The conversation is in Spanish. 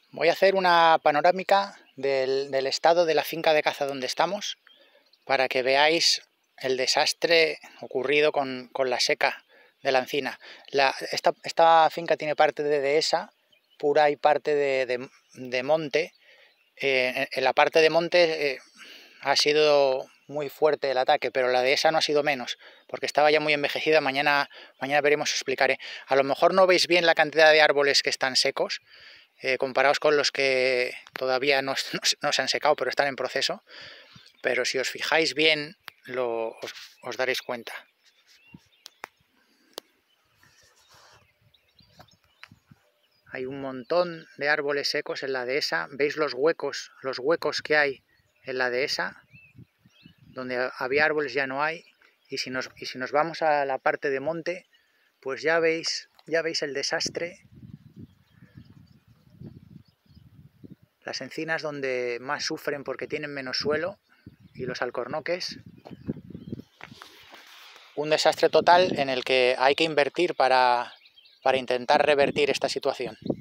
Voy a hacer una panorámica del estado de la finca de caza donde estamos para que veáis el desastre ocurrido con la seca de la encina. Esta finca tiene parte de dehesa pura y parte de monte. En la parte de monte ha sido muy fuerte el ataque, pero la dehesa no ha sido menos, porque estaba ya muy envejecida. Mañana veremos, os explicaré. A lo mejor no veis bien la cantidad de árboles que están secos, comparados con los que todavía no se han secado, pero están en proceso. Pero si os fijáis bien, os daréis cuenta. Hay un montón de árboles secos en la dehesa. ¿Veis los huecos que hay en la dehesa? Donde había árboles ya no hay. Y si nos vamos a la parte de monte, pues ya veis el desastre. Las encinas donde más sufren porque tienen menos suelo, y los alcornoques. Un desastre total en el que hay que invertir para intentar revertir esta situación.